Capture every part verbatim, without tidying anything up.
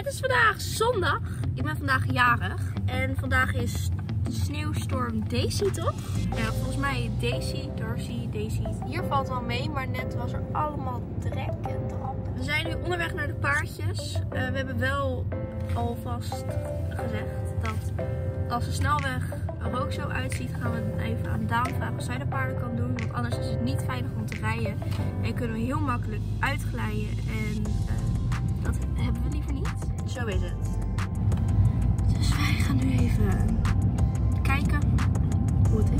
is vandaag zondag. Ik ben vandaag jarig. En vandaag is sneeuwstorm Daisy, toch? Ja, volgens mij Daisy, Darcy, Daisy. Hier valt wel mee, maar net was er allemaal trek en drap. We zijn nu onderweg naar de paardjes. Uh, we hebben wel alvast gezegd dat als de snelweg er ook zo uitziet, gaan we even aan Daan vragen of zij de paarden kan doen. Want anders is het niet veilig om te rijden. En kunnen we heel makkelijk uitglijden. En uh, dat hebben we liever niet. Zo is het. Dus wij gaan nu even kijken hoe het is.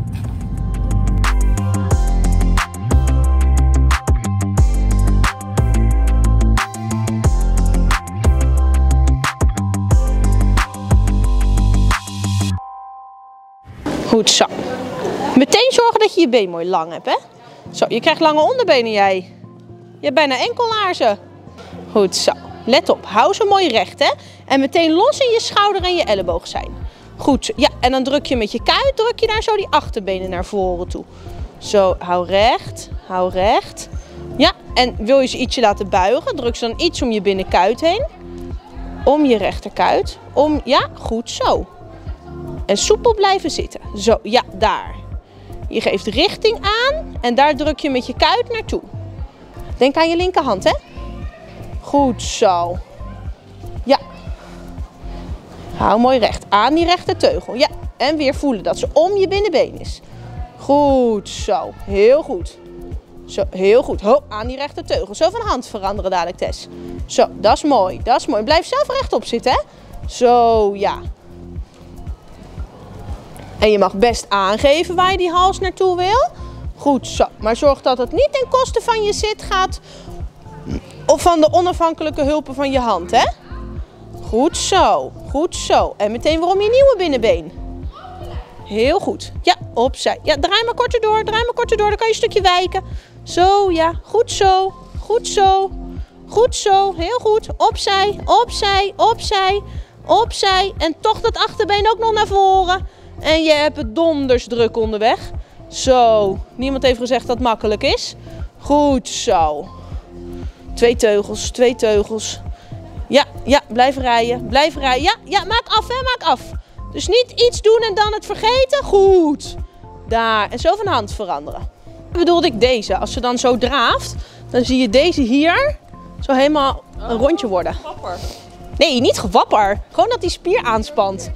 Goed zo. Meteen zorgen dat je je been mooi lang hebt, hè? Zo, je krijgt lange onderbenen jij. Je hebt bijna enkellaarzen. Goed zo. Let op, hou ze mooi recht, hè? En meteen los in je schouder en je elleboog zijn. Goed zo. Ja, en dan druk je met je kuit, druk je daar zo die achterbenen naar voren toe. Zo, hou recht, hou recht. Ja, en wil je ze ietsje laten buigen, druk ze dan iets om je binnenkuit heen. Om je rechterkuit. Om, ja, goed zo. En soepel blijven zitten. Zo, ja, daar. Je geeft richting aan en daar druk je met je kuit naartoe. Denk aan je linkerhand, hè? Goed zo. Ja. Hou mooi recht. Aan die rechterteugel. Ja, en weer voelen dat ze om je binnenbeen is. Goed zo. Heel goed. Zo, heel goed. Ho, aan die rechterteugel. Zo van hand veranderen dadelijk, Tess. Zo, dat is mooi. Dat is mooi. Blijf zelf rechtop zitten, hè? Zo, ja. En je mag best aangeven waar je die hals naartoe wil. Goed zo. Maar zorg dat het niet ten koste van je zit gaat. Of van de onafhankelijke hulpen van je hand, hè? Goed zo. Goed zo. En meteen weer om je nieuwe binnenbeen. Heel goed. Ja, opzij. Ja, draai maar korter door. Draai maar korter door. Dan kan je een stukje wijken. Zo, ja. Goed zo. Goed zo. Goed zo. Heel goed. Opzij. Opzij. Opzij. Opzij. En toch dat achterbeen ook nog naar voren. En je hebt het donders druk onderweg. Zo. Niemand heeft gezegd dat het makkelijk is. Goed zo. Twee teugels, twee teugels. Ja, ja, blijf rijden. Blijf rijden. Ja, ja, maak af, hè, maak af. Dus niet iets doen en dan het vergeten. Goed. Daar. En zo van hand veranderen. Bedoelde ik deze. Als ze dan zo draaft, dan zie je deze hier zo helemaal een rondje worden. Gewapper. Nee, niet gewapper. Gewoon dat die spier aanspant.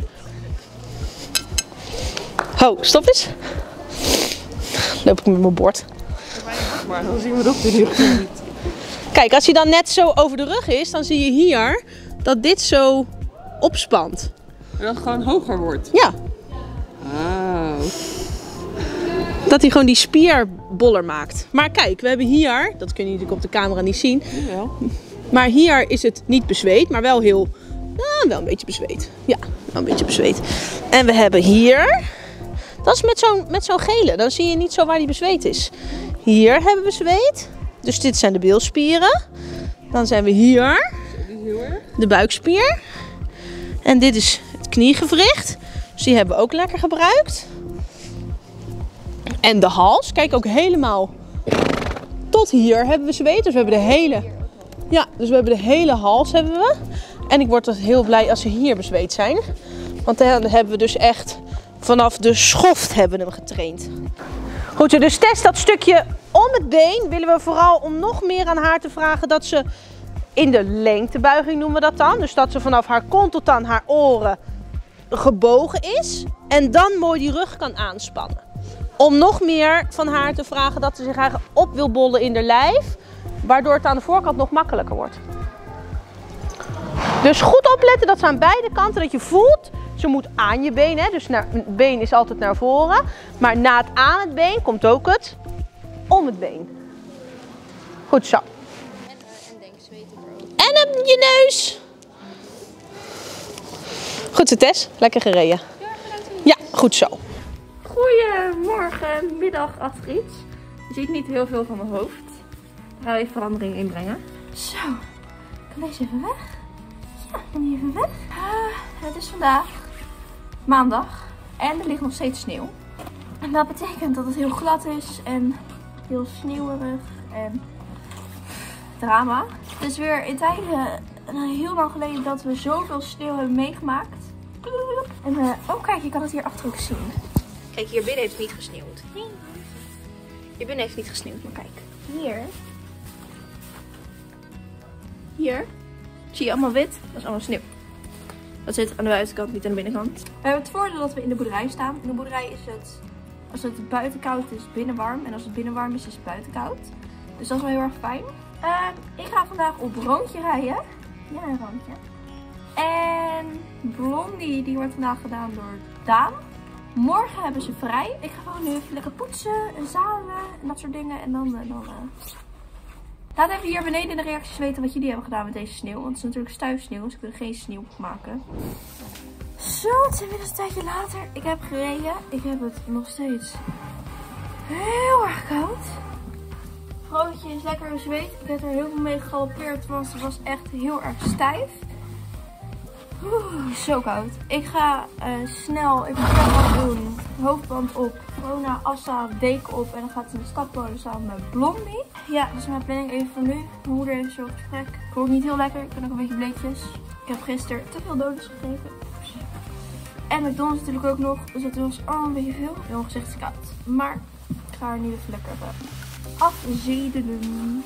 Ho, stop eens. Loop ik met mijn bord. Maar dan zien we het op de rug niet. Kijk, als hij dan net zo over de rug is, dan zie je hier dat dit zo opspant. En dat het gewoon hoger wordt? Ja. Oh. Dat hij gewoon die spier boller maakt. Maar kijk, we hebben hier, dat kun je natuurlijk op de camera niet zien. Jawel. Maar hier is het niet bezweet, maar wel heel, nou, wel een beetje bezweet. Ja, wel een beetje bezweet. En we hebben hier, dat is met zo'n met zo'n gele, dan zie je niet zo waar die bezweet is. Hier hebben we zweet. Dus dit zijn de bilspieren. Dan zijn we hier, de buikspier. En dit is het kniegewricht. Dus die hebben we ook lekker gebruikt. En de hals, kijk ook helemaal tot hier hebben we zweet. Dus we hebben de hele, ja, dus we hebben de hele hals hebben we. En ik word dus heel blij als ze hier bezweet zijn. Want dan hebben we dus echt vanaf de schoft hebben we hem getraind. Goed, dus test dat stukje om het been willen we vooral om nog meer aan haar te vragen dat ze in de lengtebuiging noemen we dat dan. Dus dat ze vanaf haar kont tot aan haar oren gebogen is. En dan mooi die rug kan aanspannen. Om nog meer van haar te vragen dat ze zich eigenlijk op wil bollen in de lijf. Waardoor het aan de voorkant nog makkelijker wordt. Dus goed opletten dat ze aan beide kanten, dat je voelt. Ze moet aan je been, hè? Dus naar, het been is altijd naar voren. Maar na het aan het been komt ook het om het been. Goed zo. En op je neus. Goed zo, Tess. Lekker gereden. Ja, goed zo. Goedemorgen, middag, Astrid. Je ziet niet heel veel van mijn hoofd. Daar ga je verandering in brengen. Zo, kan deze even weg? Ja, kan die even weg? Uh, het is vandaag maandag en er ligt nog steeds sneeuw. En dat betekent dat het heel glad is en heel sneeuwerig en drama. Het is weer in tijden heel lang geleden dat we zoveel sneeuw hebben meegemaakt. En uh, oh kijk, je kan het hier achter ook zien. Kijk, hier binnen heeft het niet gesneeuwd. Hier binnen heeft het niet gesneeuwd, maar kijk. Hier. Hier. Zie je allemaal wit? Dat is allemaal sneeuw. Dat zit aan de buitenkant, niet aan de binnenkant. We hebben het voordeel dat we in de boerderij staan. In de boerderij is het, als het buiten koud is, binnen warm. En als het binnen warm is, is het buiten koud. Dus dat is wel heel erg fijn. Uh, ik ga vandaag op rondje rijden. Ja, een rondje. En Blondie, die wordt vandaag gedaan door Daan. Morgen hebben ze vrij. Ik ga gewoon nu even lekker poetsen en zadelen en dat soort dingen. En dan... dan uh... Laat even hier beneden in de reacties weten wat jullie hebben gedaan met deze sneeuw. Want het is natuurlijk stuifsneeuw, dus ik wil er geen sneeuw op maken. Zo, het is inmiddels een tijdje later. Ik heb gereden. Ik heb het nog steeds heel erg koud. Broodje is lekker zweet. Ik heb er heel veel mee gegalopeerd, want het was echt heel erg stijf. Oeh, zo koud. Ik ga uh, snel even een doen. Hoofdband op, corona, assa, deken op en dan gaat ze in de stapmolen samen met Blondie. Ja, dat is mijn planning even voor nu. Mijn moeder heeft zo gesprek. Ik hoor niet heel lekker, ik ben ook een beetje bleekjes. Ik heb gisteren te veel donuts gegeven. En McDonald's natuurlijk ook nog, dus dat was allemaal een beetje veel. Mijn gezicht is koud. Maar ik ga er nu even lekker afzedelen.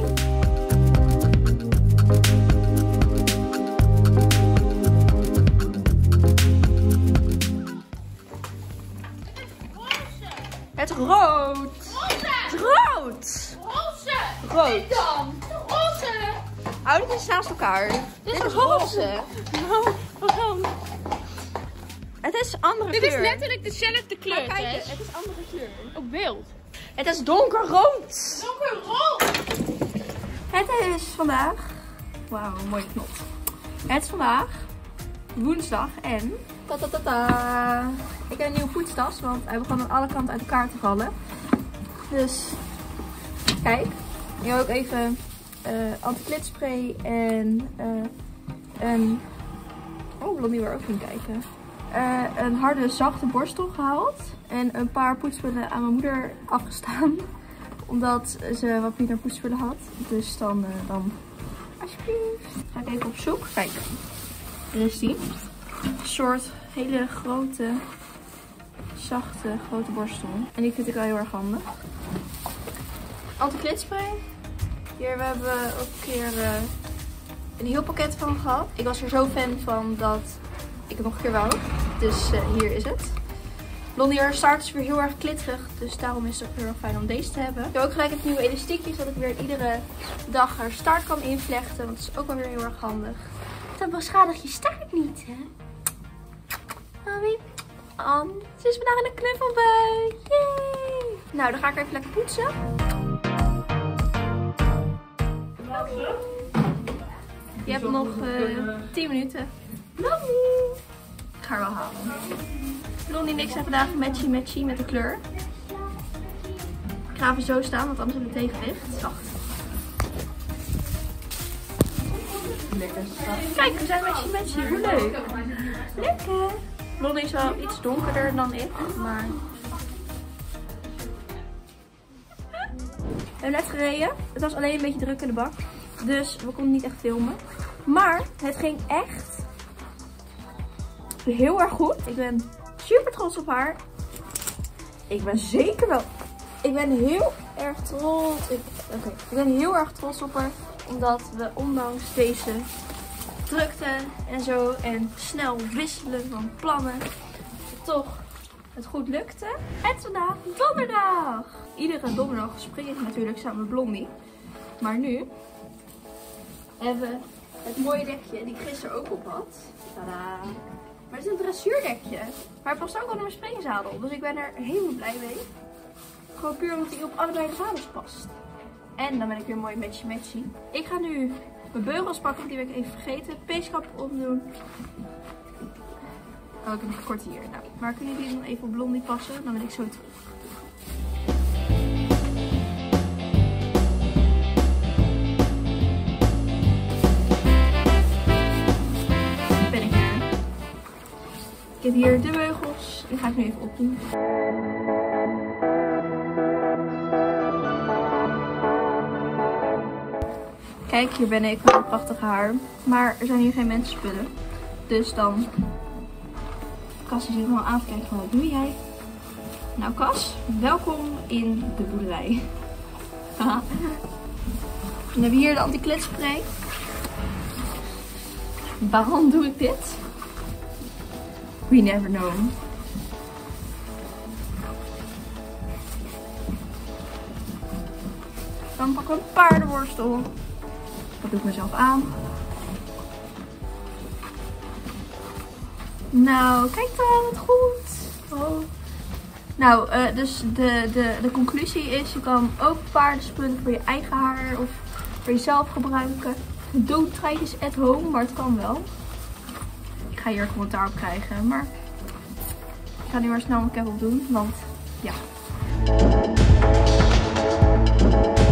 Het rood. Het rood. Roze. Rood. Dit dan. Roze. Hou dit eens naast elkaar. Dit, dit is roze. Nou, we gaan. Het is andere Dit kleur. is letterlijk dezelfde kleur. Maar kijk, Tess. het is andere kleur. Op beeld. Het is donkerrood. Donkerrood. Het is vandaag... Wauw, mooie knot. Het is vandaag woensdag en... Ta -ta -ta -ta. Ik heb een nieuwe poetstas, want hij begon aan alle kanten uit elkaar te vallen. Dus, kijk. Ik heb ook even uh, anti-klitspray en uh, een... Oh, Blondie wil ook gaan kijken. Uh, een harde, zachte borstel gehaald. En een paar poetspullen aan mijn moeder afgestaan. Omdat ze wat minder poetspullen had. Dus dan, uh, dan alsjeblieft. Ga ik even op zoek. Kijk, hier is die. Een soort hele grote, zachte, grote borstel. En die vind ik wel heel erg handig. Anti-klitspray. Hier we hebben we ook een keer uh, een heel pakket van gehad. Ik was er zo fan van dat ik het nog een keer wou. Dus uh, hier is het. Blondie haar staart is weer heel erg klitterig. Dus daarom is het ook heel erg fijn om deze te hebben. Ik heb ook gelijk het nieuwe elastiekje. Zodat ik weer iedere dag haar staart kan invlechten. Want dat is ook wel weer heel erg handig. Dan beschadig je staart niet, hè? Mami. Anne. Ze is vandaag in een knuffelbui. Yay! Nou, dan ga ik even lekker poetsen. Je hebt nog uh, tien minuten. Blondie. Ik ga haar wel halen. Blondie en ik zijn vandaag matchy matchy met de kleur. Ik ga even zo staan, want anders hebben we het tegenlicht. Wacht. Lekker. Kijk, we zijn matchy matchy. Hoe leuk. Lekker. Blondie is wel iets donkerder dan ik, maar... We hebben net gereden. Het was alleen een beetje druk in de bak. Dus we konden niet echt filmen. Maar het ging echt heel erg goed. Ik ben super trots op haar. Ik ben zeker wel... Ik ben heel erg trots. Ik... Oké, okay. Ik ben heel erg trots op haar. Omdat we ondanks deze drukte en zo en snel wisselen van plannen toch het goed lukte. En vandaag donderdag. Iedere donderdag spring ik natuurlijk samen met Blondie. Maar nu hebben we het mooie dekje die ik gisteren ook op had. Tadaa. Maar het is een dressuurdekje. Maar het past ook onder mijn springzadel. Dus ik ben er helemaal blij mee. Gewoon puur omdat hij op allebei de zadels past. En dan ben ik weer mooi matchy matchy. Ik ga nu mijn beugels pakken, want die ben ik even vergeten. Peeskap opdoen. Oh, ik heb een kort hier. Nou, maar kunnen jullie dan even op Blondie passen? Dan ben ik zo terug. Ben ik hier. Ik heb hier de beugels. Die ga ik nu even opdoen. Kijk, hier ben ik met een prachtige haar. Maar er zijn hier geen mensenspullen. Dus dan... Cas die zit me al aan te kijken van, wat doe jij? Nou Cas, welkom in de boerderij. Dan hebben we hier de anti-klitspray. Waarom doe ik dit? We never know. Dan pakken we een paardenworstel. Dat doe ik mezelf aan. Nou, kijk dan, wat goed. Oh. Nou, uh, dus de, de, de conclusie is, je kan ook paardenspullen voor je eigen haar of voor jezelf gebruiken. Doe treitjes at home, maar het kan wel. Ik ga hier een commentaar op krijgen, maar ik ga nu maar snel mijn cap op doen, want ja.